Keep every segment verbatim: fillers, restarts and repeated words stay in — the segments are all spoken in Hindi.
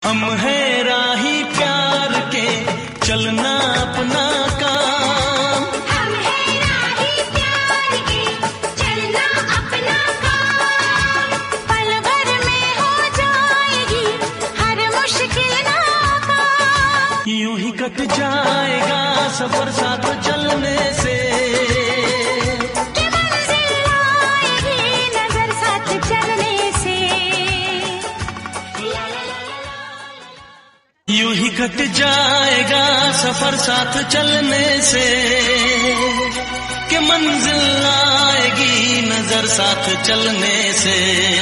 हम है राही प्यार के चलना अपना काम। हम है राही प्यार के चलना अपना काम। पल भर में हो जाएगी हर मुश्किल नाकाम। यूं ही कट जाएगा सफर साथ चलने से। यूं ही कट जाएगा सफर साथ चलने से कि मंजिल आएगी नजर साथ चलने से।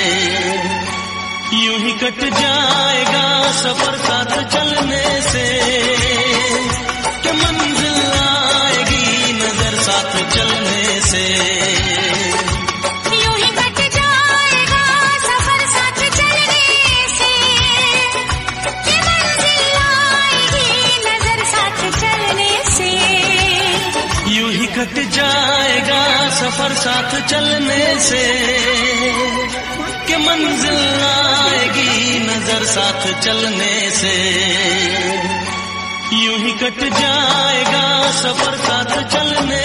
यूं ही कट जाएगा सफर साथ चलने से कि मंजिल आएगी नजर साथ चलने से। कट जाएगा सफर साथ चलने से कि मंजिल आएगी नजर साथ चलने से। यूं ही कट जाएगा सफर साथ चलने